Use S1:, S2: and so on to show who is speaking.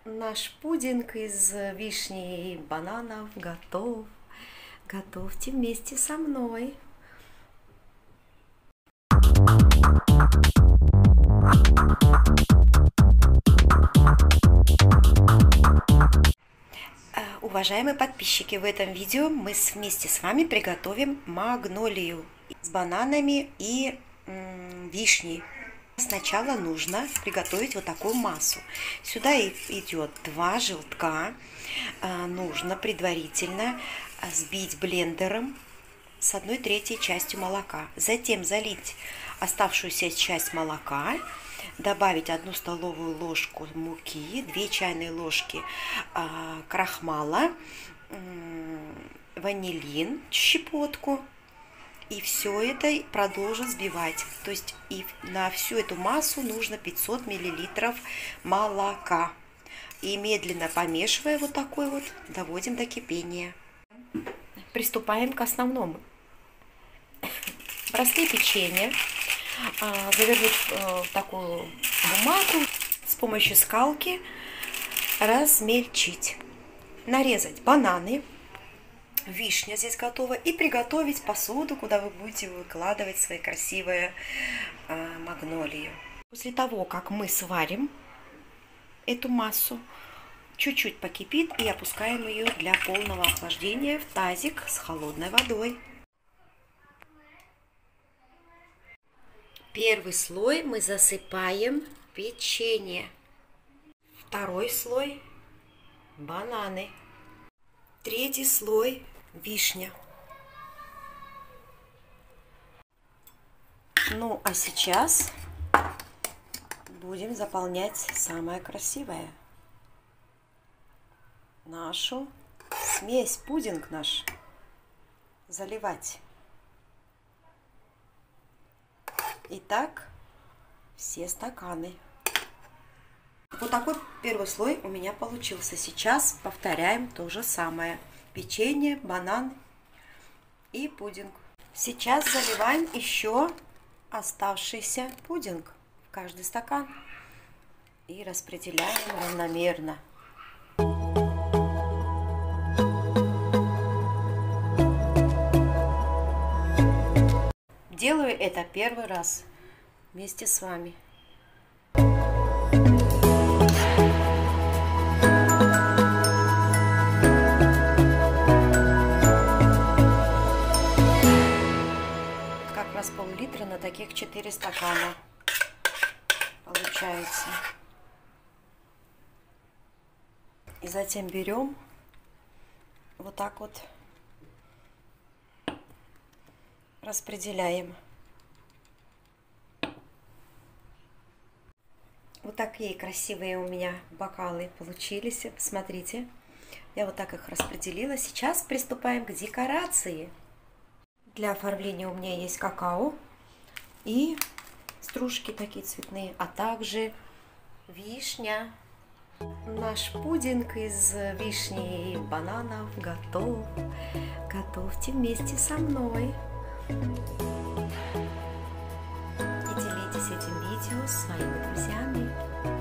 S1: Наш пудинг из вишни и бананов готов. Готовьте вместе со мной. Уважаемые подписчики, в этом видео мы вместе с вами приготовим магнолию с бананами и вишней. Сначала нужно приготовить вот такую массу. Сюда идет 2 желтка. Нужно предварительно взбить блендером с 1/3 частью молока. Затем залить оставшуюся часть молока, добавить 1 столовую ложку муки, 2 чайные ложки крахмала, ванилин, щепотку. И все это продолжить взбивать. То есть и на всю эту массу нужно 500 мл молока. И медленно помешивая вот такой вот, доводим до кипения. Приступаем к основному. Простые печенья завернуть в такую бумагу, с помощью скалки размельчить. Нарезать бананы. Вишня здесь готова. И приготовить посуду, куда вы будете выкладывать свои красивые магнолии. После того, как мы сварим эту массу, чуть-чуть покипит и опускаем ее для полного охлаждения в тазик с холодной водой. Первый слой мы засыпаем печенье. Второй слой бананы. Третий слой вишня. Ну, а сейчас будем заполнять самое красивое. Нашу смесь, пудинг наш. Заливать. Итак, все стаканы. Вот такой первый слой у меня получился. Сейчас повторяем то же самое. Печенье, банан и пудинг. Сейчас заливаем еще оставшийся пудинг в каждый стакан. И распределяем равномерно. Делаю это первый раз вместе с вами. Как раз пол-литра на таких 4 стакана получается. И затем берем вот так вот, распределяем. Вот такие красивые у меня бокалы получились. Смотрите, я вот так их распределила. Сейчас приступаем к декорации. Для оформления у меня есть какао и стружки такие цветные, а также вишня. Наш пудинг из вишни и бананов готов. Готовьте вместе со мной. И делитесь этим видео с своими друзьями.